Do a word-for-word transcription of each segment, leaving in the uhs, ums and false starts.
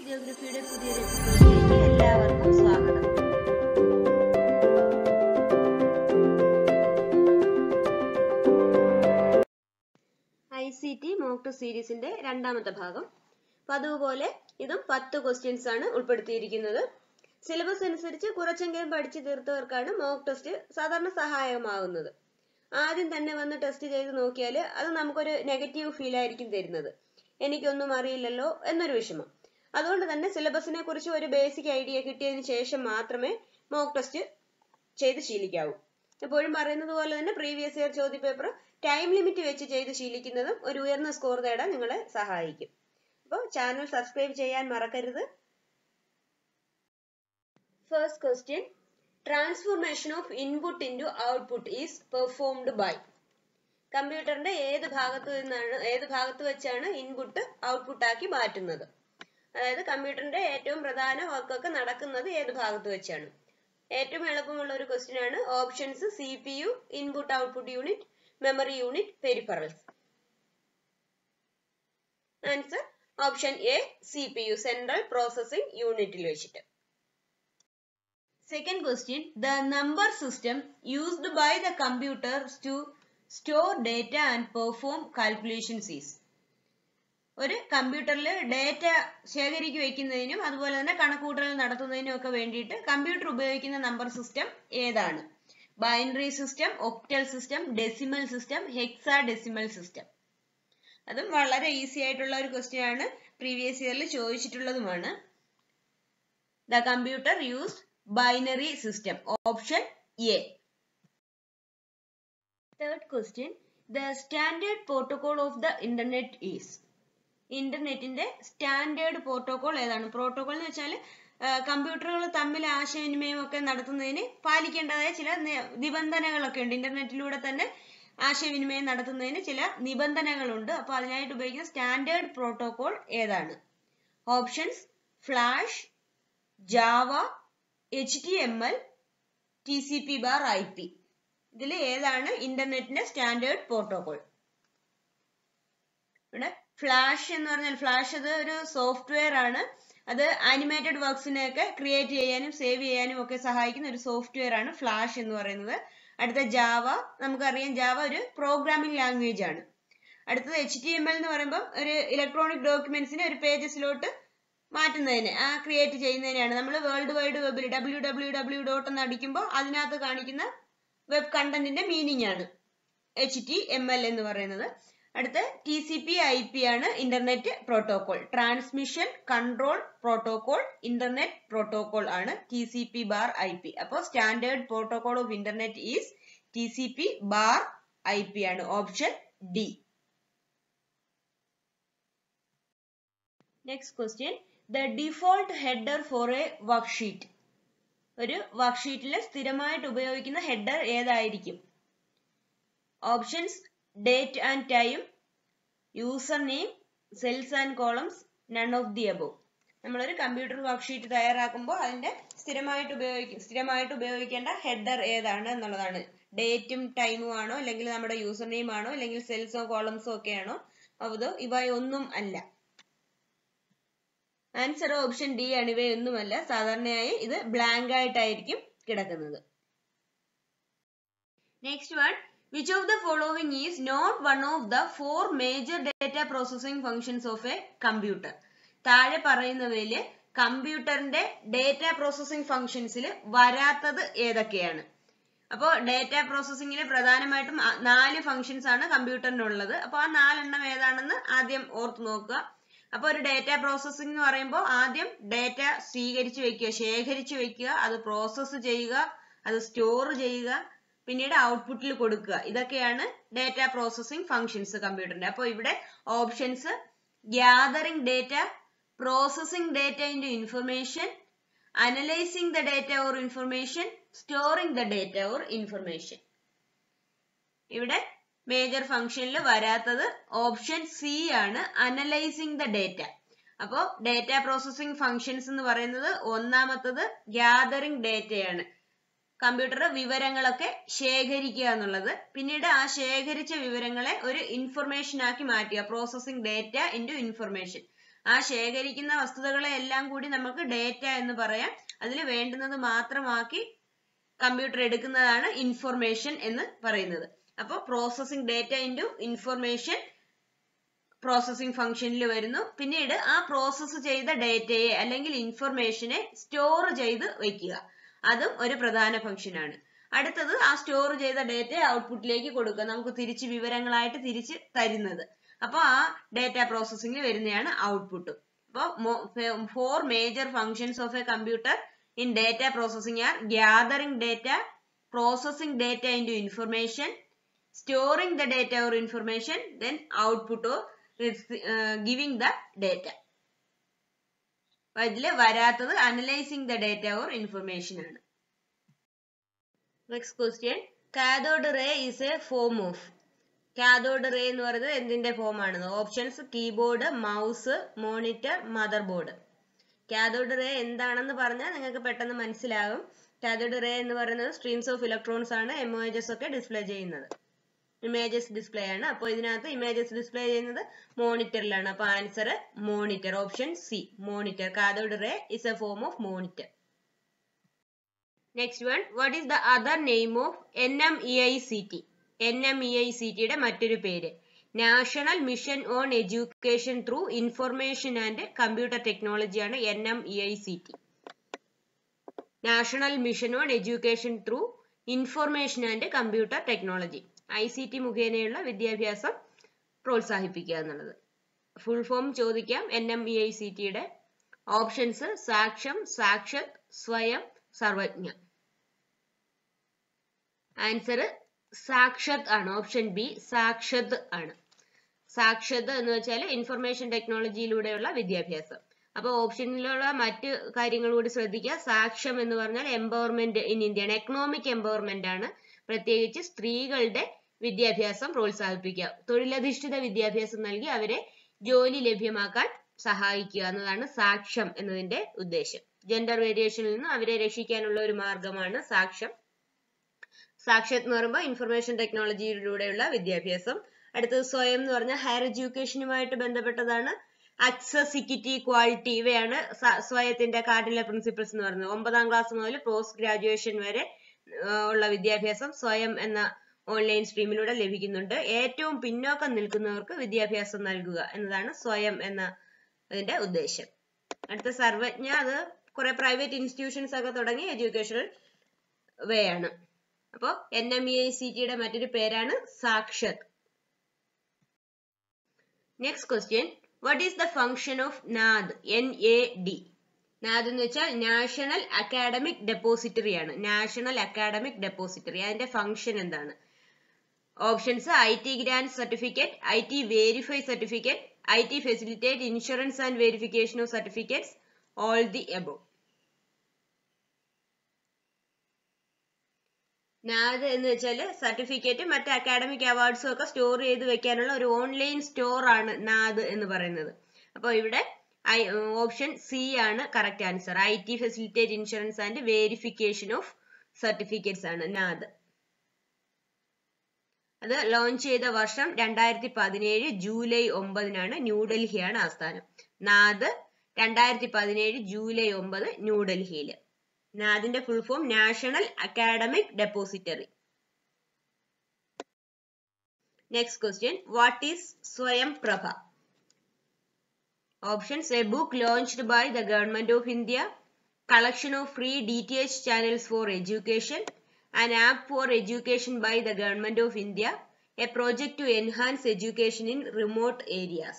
ജിയോഗ്രഫിയുടെ പുതിയൊരു എപ്പിസോഡിലേക്ക് എല്ലാവർക്കും സ്വാഗതം. I C T mock test സീരീസിന്റെ രണ്ടാമത്തെ ഭാഗം. അപ്പൊ അതുപോലെ ഇതും പത്ത് ക്വസ്റ്റ്യൻസ് ആണ് ഉൾപ്പെടുത്തിയിരിക്കുന്നത്. സിലബസ് അനുസരിച്ച് കുറച്ചെങ്കിലും പഠിച്ചു തീർത്തവർക്കാണ് മോക്ക് ടെസ്റ്റ് സാധാരണ സഹായകമാകുന്നത്. ആദ്യം തന്നെ വന്ന് ടെസ്റ്റ് ചെയ്ത് നോക്കിയാൽ അത് നമുക്കൊരു നെഗറ്റീവ് ഫീൽ ആയിരിക്കും തരുന്നത്. എനിക്കൊന്നും അറിയില്ലല്ലോ എന്നൊരു വിഷമം. അതുകൊണ്ട് തന്നെ സിലബസിനെ കുറിച്ച് ഒരു ബേസിക് ഐഡിയ കിട്ടിയതിന് ശേഷം മാത്രമേ മോക്ക് ടെസ്റ്റ് ചെയ്ത് ശീലിക്കാവൂ. എപ്പോഴും പറയുന്നത് പോലെ തന്നെ പ്രീവിയസ് ഇയർ ചോദ്യപേപ്പർ ടൈം ലിമിറ്റ് വെച്ച് ചെയ്ത് ശീലിക്കുന്നതും ഒരു ഉയർന്ന സ്കോർ നേടാൻ നിങ്ങളെ സഹായിക്കും. അപ്പോൾ ചാനൽ സബ്സ്ക്രൈബ് ചെയ്യാൻ മറക്കരുത്. First question, transformation of input into output is performed by. കമ്പ്യൂട്ടറിന്റെ ഏത് ഭാഗത്ത് നിന്നാണ് ഏത് ഭാഗത്ത് വെച്ചാണ് ഇൻപുട്ട് ഔട്ട്പുട്ട് ആക്കി മാറ്റുന്നത്? അതായത് കമ്പ്യൂട്ടറിന്റെ ഏറ്റവും പ്രധാന വർക്കൊക്കെ നടക്കുന്നത് ഏത് ഭാഗത്ത് വെച്ചാണ്? ഏറ്റവും എളുപ്പമുള്ള ഒരു ക്വസ്റ്റ്യൻ ആണ്. Options: C P U, input output unit, memory unit, peripherals. Answer option A, C P U, central processing യൂണിറ്റിൽ വെച്ചിട്ട്. Second question, the number system used by the computers to store data and perform calculations is. ഒരു കമ്പ്യൂട്ടറിൽ data ശേഖരിച്ചു വെക്കുന്നതിനും അതുപോലെ തന്നെ കണക്കുകൂട്ടൽ നടത്തുന്നതിനും ഒക്കെ വേണ്ടിയിട്ട് കമ്പ്യൂട്ടർ ഉപയോഗിക്കുന്ന നമ്പർ സിസ്റ്റം ഏതാണ്? Binary system, octal system, decimal system, hexadecimal system. അതും വളരെ ഈസി ആയിട്ടുള്ള ഒരു ക്വസ്റ്റ്യൻ ആണ്, പ്രീവിയസ് ഇയറിൽ ചോദിച്ചിട്ടുള്ളതുമാണ്. The computer used binary system, option A. Third question, the standard protocol of the internet is. ഇന്റർനെറ്റിന്റെ സ്റ്റാൻഡേർഡ് പ്രോട്ടോകോൾ ഏതാണ്? പ്രോട്ടോകോൾ എന്ന് വെച്ചാൽ കമ്പ്യൂട്ടറുകൾ തമ്മിൽ ആശയവിനിമയം ഒക്കെ നടത്തുന്നതിന് പാലിക്കേണ്ടതായ ചില നിബന്ധനകളൊക്കെ ഉണ്ട്. ഇന്റർനെറ്റിലൂടെ തന്നെ ആശയവിനിമയം നടത്തുന്നതിന് ചില നിബന്ധനകളുണ്ട്. അപ്പോൾ അതിനായിട്ട് ഉപയോഗിക്കുന്ന സ്റ്റാൻഡേർഡ് പ്രോട്ടോകോൾ ഏതാണ്? Options: flash, java, H T M L, T C P bar I P. ഇതിൽ ഏതാണ് ഇന്റർനെറ്റിന്റെ സ്റ്റാൻഡേർഡ് പ്രോട്ടോകോൾ? ഇവിടെ ഫ്ലാഷ് എന്ന് പറഞ്ഞാൽ, ഫ്ലാഷ് അത് ഒരു സോഫ്റ്റ്വെയർ ആണ്. അത് ആനിമേറ്റഡ് വർക്ക്സിനെയൊക്കെ ക്രിയേറ്റ് ചെയ്യാനും സേവ് ചെയ്യാനും ഒക്കെ സഹായിക്കുന്ന ഒരു സോഫ്റ്റ്വെയർ ആണ് ഫ്ലാഷ് എന്ന് പറയുന്നത്. അടുത്ത ജാവ, നമുക്കറിയാം ജാവ ഒരു പ്രോഗ്രാമിംഗ് ലാംഗ്വേജ് ആണ്. അടുത്തത് എച്ച് ടി എം എൽ എന്ന് പറയുമ്പോൾ ഒരു ഇലക്ട്രോണിക് ഡോക്യുമെന്റ്സിനെ ഒരു പേജസിലോട്ട് മാറ്റുന്നതിന് ആ ക്രിയേറ്റ് ചെയ്യുന്നതിനാണ്. നമ്മൾ വേൾഡ് വൈഡ് വെബിൽ ഡബ്ല്യൂ ഡബ്ല്യൂ ഡബ്ല്യൂ ഡോട്ട് എന്ന് അടിക്കുമ്പോൾ അതിനകത്ത് കാണിക്കുന്ന വെബ് കണ്ടന്റിന്റെ മീനിങ് ആണ് എച്ച് ടി എം എൽ എന്ന് പറയുന്നത്. അടുത്ത T C P I P ആണ് internet protocol, transmission control protocol internet protocol ആണ് T C P bar I P. അപ്പോൾ standard protocol of internet is T C P bar I P ആണ്, option D. Next question, the default header for a worksheet. ഒരു വർക്ക്ഷീറ്റിൽ സ്ഥിരമായിട്ട് ഉപയോഗിക്കുന്ന header ഏതായിരിക്കും? Options: date and time, user name, cells and columns, none of the above. നമ്മളൊരു computer worksheet തയ്യാറാക്കുമ്പോൾ അതിന്റെ സ്ഥിരമായിട്ട് ഉപയോഗിക്കും സ്ഥിരമായിട്ട് ഉപയോഗിക്കേണ്ട ഹെഡർ ഏതാണ് എന്നുള്ളതാണ്. ഡേറ്റും ടൈമും ആണോ, അല്ലെങ്കിൽ നമ്മുടെ യൂസർ നെയിം ആണോ, അല്ലെങ്കിൽ സെൽസോ കോളംസോ ഒക്കെ ആണോ? അതോ ഇവയൊന്നും അല്ല? ആൻസർ ഓപ്ഷൻ ഡി ആണ്, ഇവയൊന്നുമല്ല. സാധാരണയായി ഇത് ബ്ലാങ്ക് ആയിട്ടായിരിക്കും കിടക്കുന്നത്. Next one, which of the following is not one of the four major data processing functions of a computer? താഴെ പറയുന്നവയില് കമ്പ്യൂട്ടറിന്റെ ഡേറ്റ പ്രോസസിംഗ് ഫംഗ്ഷൻസിൽ വരാത്തത് ഏതൊക്കെയാണ്? അപ്പോൾ ഡേറ്റ പ്രോസസിംഗിന് പ്രധാനമായിട്ടും നാല് ഫംഗ്ഷൻസ് ആണ് കമ്പ്യൂട്ടറിനുള്ളത്. അപ്പോൾ ആ നാലെണ്ണം ഏതാണെന്ന് ആദ്യം ഓർത്ത് നോക്കുക. അപ്പോൾ ഒരു ഡേറ്റ പ്രോസസിംഗ് എന്ന് പറയുമ്പോൾ ആദ്യം ഡേറ്റ സ്വീകരിച്ചു വെക്കുക, ശേഖരിച്ചു വെക്കുക, അത് പ്രോസസ്സ് ചെയ്യുക, അത് സ്റ്റോർ ചെയ്യുക, പിന്നീട് ഔട്ട്പുട്ടിൽ കൊടുക്കുക. ഇതൊക്കെയാണ് ഡേറ്റ പ്രോസസിംഗ് ഫംഗ്ഷൻസ് കമ്പ്യൂട്ടറിന്റെ. അപ്പോൾ ഇവിടെ options: gathering data, processing data into information, analysing the data or information, storing the data or information. ഇവിടെ മേജർ ഫംഗ്ഷനിൽ വരാത്തത് ഓപ്ഷൻ സി ആണ്, അനലൈസിംഗ് ദ ഡേറ്റ. അപ്പോൾ ഡേറ്റ പ്രോസസിംഗ് ഫംഗ്ഷൻസ് എന്ന് പറയുന്നത് ഒന്നാമത്തത് ഗ്യാതറിംഗ് ഡേറ്റയാണ്. കമ്പ്യൂട്ടർ വിവരങ്ങളൊക്കെ ശേഖരിക്കുക എന്നുള്ളത്. പിന്നീട് ആ ശേഖരിച്ച വിവരങ്ങളെ ഒരു ഇൻഫർമേഷൻ ആക്കി മാറ്റുക, പ്രോസസിംഗ് ഡേറ്റ ഇൻടു ഇൻഫർമേഷൻ. ആ ശേഖരിക്കുന്ന വസ്തുതകളെ എല്ലാം കൂടി നമുക്ക് ഡേറ്റ എന്ന് പറയാം. അതിൽ വേണ്ടുന്നത് മാത്രമാക്കി കമ്പ്യൂട്ടർ എടുക്കുന്നതാണ് ഇൻഫർമേഷൻ എന്ന് പറയുന്നത്. അപ്പോൾ processing data into information processing ഫംഗ്ഷനിൽ വരുന്നു. പിന്നീട് ആ പ്രോസസ്സ് ചെയ്ത ഡേറ്റയെ അല്ലെങ്കിൽ ഇൻഫർമേഷനെ സ്റ്റോർ ചെയ്ത് വെക്കുക, അതും ഒരു പ്രധാന ഫംഗ്ഷനാണ്. അടുത്തത് ആ സ്റ്റോർ ചെയ്ത ഡേറ്റ ഔട്ട്പുട്ടിലേക്ക് കൊടുക്കുക, നമുക്ക് തിരിച്ച് വിവരങ്ങളായിട്ട് തിരിച്ച് തരുന്നത്. അപ്പോൾ ആ ഡേറ്റ പ്രോസസ്സിംഗിൽ വരുന്നതാണ് ഔട്ട്പുട്ട്. അപ്പോൾ four major functions of a computer in data processing are gathering data, processing data into information, storing the data or information, then output or uh, giving the data. ഇതിൽ വരാത്തത് analyzing the data or information ആണ്. Next question, cathode ray is a form of. Cathode ray എന്ന് പറയുന്നത് എന്തിന്റെ form ആണ്? Options keyboard, mouse, monitor, motherboard. Cathode ray എന്താണെന്ന് പറഞ്ഞാൽ നിങ്ങൾക്ക് പെട്ടെന്ന് മനസ്സിലാകും. കാഥോഡ് റേ എന്ന് പറയുന്നത് സ്ട്രീംസ് ഓഫ് ഇലക്ട്രോൺസ് ആണ് ഇമേജസ് ഒക്കെ ഡിസ്പ്ലേ ചെയ്യുന്നത്. ഇമേജസ് ഡിസ്പ്ലേ ആണ്. അപ്പോൾ ഇതിനകത്ത് ഇമേജസ് ഡിസ്പ്ലേ ചെയ്യുന്നത് മോണിറ്ററിലാണ്. അപ്പോൾ answer monitor, option C monitor. Cathode ray is a form of monitor. Next one, what is the other name of N M E I C T? N M E I C ടിയുടെ മറ്റൊരു പേര് national mission on education through information and computer technology ആണ് N M E I C T. National mission on education through information and computer technology. I C T മുഖേനയുള്ള വിദ്യാഭ്യാസം പ്രോത്സാഹിപ്പിക്കുക എന്നുള്ളത്. Full form ചോദിക്കാം N M E I C ടിയുടെ. Options Saksham, Sakshat, Swayam, Sarvagya. Answer സാക്ഷത് ആണ്, option B സാക്ഷത് ആണ്. സാക്ഷത് എന്ന് വെച്ചാൽ ഇൻഫർമേഷൻ ടെക്നോളജിയിലൂടെയുള്ള വിദ്യാഭ്യാസം. അപ്പൊ ഓപ്ഷനിലുള്ള മറ്റ് കാര്യങ്ങൾ കൂടി ശ്രദ്ധിക്കുക. സാക്ഷം എന്ന് പറഞ്ഞാൽ എംപവർമെന്റ് ഇൻ ഇന്ത്യ ആണ്, എക്കണോമിക് എംപവർമെന്റ് ആണ്. പ്രത്യേകിച്ച് സ്ത്രീകളുടെ വിദ്യാഭ്യാസം പ്രോത്സാഹിപ്പിക്കുക, തൊഴിലധിഷ്ഠിത വിദ്യാഭ്യാസം നൽകി അവരെ ജോലി ലഭ്യമാക്കാൻ സഹായിക്കുക എന്നതാണ് സാക്ഷം എന്നതിന്റെ ഉദ്ദേശം. ജെൻഡർ വേരിയേഷനിൽ നിന്ന് അവരെ രക്ഷിക്കാനുള്ള ഒരു മാർഗമാണ് സാക്ഷം. സാക്ഷത് എന്ന് പറയുമ്പോൾ ഇൻഫർമേഷൻ ടെക്നോളജിയിലൂടെയുള്ള വിദ്യാഭ്യാസം. അടുത്തത് സ്വയം എന്ന് പറഞ്ഞാൽ ഹയർ എഡ്യൂക്കേഷനുമായിട്ട് ബന്ധപ്പെട്ടതാണ്. അക്സസ്, ഇക്വിറ്റി, ക്വാളിറ്റി ഇവയാണ് സ്വയത്തിന്റെ കാർഡിനൽ പ്രിൻസിപ്പിൾസ് എന്ന് പറയുന്നത്. ഒമ്പതാം ക്ലാസ് മുതൽ പോസ്റ്റ് ഗ്രാജുവേഷൻ വരെ ഉള്ള വിദ്യാഭ്യാസം സ്വയം എന്ന ഓൺലൈൻ സ്ട്രീമിലൂടെ ലഭിക്കുന്നുണ്ട്. ഏറ്റവും പിന്നോക്കം നിൽക്കുന്നവർക്ക് വിദ്യാഭ്യാസം നൽകുക എന്നതാണ് സ്വയം എന്ന അതിന്റെ ഉദ്ദേശം. അടുത്ത സർവജ്ഞ, അത് കുറെ പ്രൈവറ്റ് ഇൻസ്റ്റിറ്റ്യൂഷൻസ് ഒക്കെ തുടങ്ങി എഡ്യൂക്കേഷണൽ വേ ആണ്. അപ്പോ N M E I C ടിയുടെ മറ്റൊരു പേരാണ് Sakshat. Next question, what is the function of NAD? N A D. NAD എന്ന് വെച്ചാൽ നാഷണൽ അക്കാഡമിക് ഡെപ്പോസിറ്ററി ആണ്. നാഷണൽ അക്കാഡമിക് ഡെപ്പോസിറ്ററി, അതിന്റെ ഫംഗ്ഷൻ എന്താണ്? Options I T grant certificate, I T verify certificate, I T facilitate insurance and verification of certificates, all the above. NAD എന്ന് വെച്ചാൽ സർട്ടിഫിക്കറ്റും മറ്റ് academic അവാർഡ്സും ഒക്കെ സ്റ്റോർ ചെയ്ത് വെക്കാനുള്ള ഒരു ഓൺലൈൻ സ്റ്റോർ ആണ് നാദ് എന്ന് പറയുന്നത്. അപ്പോൾ ഇവിടെ ഓപ്ഷൻ സി ആണ് correct answer. I T facilitate insurance and verification of certificates ആണ് നാദ്. അത് ലോഞ്ച് ചെയ്ത വർഷം രണ്ടായിരത്തി പതിനേഴ് ജൂലൈ ഒമ്പതിനാണ്. ന്യൂഡൽഹിയാണ് ആസ്ഥാനം. നാദ് രണ്ടായിരത്തി പതിനേഴ് ജൂലൈ ഒമ്പത് ന്യൂഡൽഹിയില്. നാദിന്റെ full form national academic depository. Next question, what is Swayam Prabha? Options a book launched by the government of India, collection of free D T H channels for education, an app for education by the government of India, a project to enhance education in remote areas.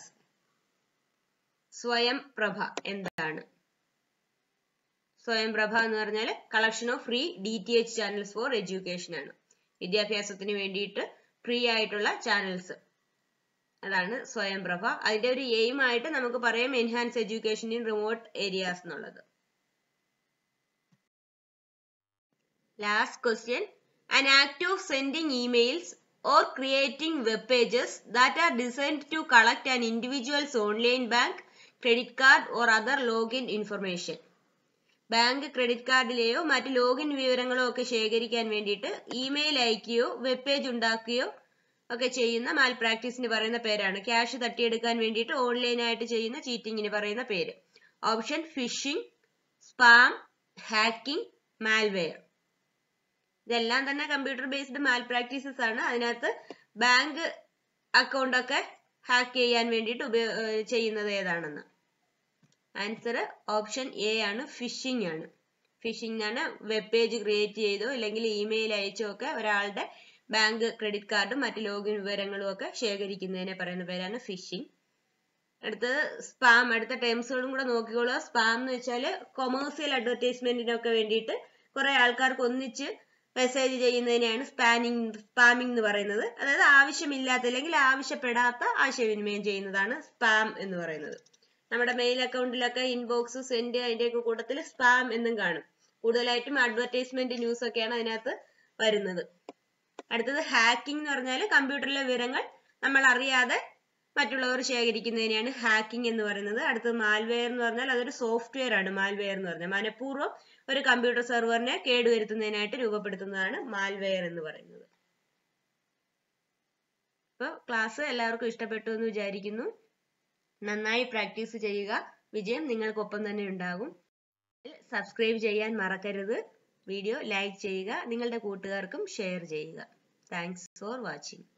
സ്വയം പ്രഭ എന്താണ്? സ്വയം പ്രഭ എന്ന് പറഞ്ഞാൽ collection of free D T H channels for education ആണ്. വിദ്യാഭ്യാസത്തിന് വേണ്ടിയിട്ട് free ആയിട്ടുള്ള channels, അതാണ് സ്വയം പ്രഭ. അതിന്റെ ഒരു എയിം ആയിട്ട് നമുക്ക് പറയാം enhance education in remote areas എന്നുള്ളത്. Last question, an act of sending emails or creating web pages that are designed to collect an individual's online bank, credit card or other login information. Bank credit കാർഡിലെയോ മറ്റ് login വിവരങ്ങളോ ഒക്കെ ശേഖരിക്കാൻ വേണ്ടിയിട്ട് email അയക്കുകയോ web page ഉണ്ടാക്കുകയോ ഒക്കെ ചെയ്യുന്ന മാൽ പ്രാക്ടീസിന് പറയുന്ന പേരാണ്. ക്യാഷ് തട്ടിയെടുക്കാൻ വേണ്ടിയിട്ട് ഓൺലൈനായിട്ട് ചെയ്യുന്ന ചീറ്റിങ്ങിന് പറയുന്ന പേര്. Option phishing, spam, hacking, malware. ഇതെല്ലാം തന്നെ കമ്പ്യൂട്ടർ ബേസ്ഡ് മാൽ പ്രാക്ടീസസ് ആണ്. അതിനകത്ത് ബാങ്ക് അക്കൗണ്ട് ഒക്കെ ഹാക്ക് ചെയ്യാൻ വേണ്ടിയിട്ട് ഉപയോ ചെയ്യുന്നത് ഏതാണെന്ന്. ആൻസർ ഓപ്ഷൻ എ ആണ്, ഫിഷിംഗ് ആണ്. ഫിഷിംഗ് ആണ് വെബ് പേജ് ക്രിയേറ്റ് ചെയ്തോ അല്ലെങ്കിൽ ഇമെയിൽ അയച്ചോ ഒക്കെ ഒരാളുടെ ബാങ്ക് ക്രെഡിറ്റ് കാർഡും മറ്റ് ലോഗിൻ വിവരങ്ങളും ഒക്കെ ശേഖരിക്കുന്നതിനെ പറയുന്ന പേരാണ് ഫിഷിംഗ്. അടുത്തത് സ്പാം. അടുത്ത ടേംസുകളും കൂടെ നോക്കിക്കോളുക. സ്പാം എന്ന് വെച്ചാൽ കൊമേഴ്സ്യൽ അഡ്വർടൈസ്മെന്റിനൊക്കെ വേണ്ടിയിട്ട് കുറെ ആൾക്കാർക്ക് ഒന്നിച്ച് മെസ്സേജ് ചെയ്യുന്നതിനെയാണ് സ്പാനിങ് സ്പാമിംഗ് എന്ന് പറയുന്നത്. അതായത് ആവശ്യമില്ലാത്ത അല്ലെങ്കിൽ ആവശ്യപ്പെടാത്ത ആശയവിനിമയം ചെയ്യുന്നതാണ് സ്പാം എന്ന് പറയുന്നത്. നമ്മുടെ മെയിൽ അക്കൗണ്ടിലൊക്കെ ഇൻബോക്സ്, സെൻഡ് അതിന്റെയൊക്കെ കൂട്ടത്തിൽ സ്പാം എന്നും കാണും. കൂടുതലായിട്ടും അഡ്വർടൈസ്മെന്റ് ന്യൂസ് ഒക്കെയാണ് അതിനകത്ത് വരുന്നത്. അടുത്തത് ഹാക്കിംഗ് എന്ന് പറഞ്ഞാൽ കമ്പ്യൂട്ടറിലെ വിവരങ്ങൾ നമ്മൾ അറിയാതെ മറ്റുള്ളവർ ശേഖരിക്കുന്നതിനെയാണ് ഹാക്കിംഗ് എന്ന് പറയുന്നത്. അടുത്തത് മാൽവെയർ എന്ന് പറഞ്ഞാൽ അതൊരു സോഫ്റ്റ്വെയർ ആണ്. മാൽവെയർ എന്ന് പറഞ്ഞാൽ മനഃപൂർവ്വം ഒരു കമ്പ്യൂട്ടർ സെർവറിനെ കേടുവരുത്തുന്നതിനായിട്ട് രൂപപ്പെടുത്തുന്നതാണ് മാൽവെയർ എന്ന് പറയുന്നത്. അപ്പോൾ ക്ലാസ് എല്ലാവർക്കും ഇഷ്ടപ്പെട്ടു എന്ന് വിചാരിക്കുന്നു. നന്നായി പ്രാക്ടീസ് ചെയ്യുക. വിജയം നിങ്ങൾക്കൊപ്പം തന്നെ ഉണ്ടാകും. സബ്സ്ക്രൈബ് ചെയ്യാൻ മറക്കരുത്. വീഡിയോ ലൈക്ക് ചെയ്യുക. നിങ്ങളുടെ കൂട്ടുകാർക്കും ഷെയർ ചെയ്യുക. Thanks for watching.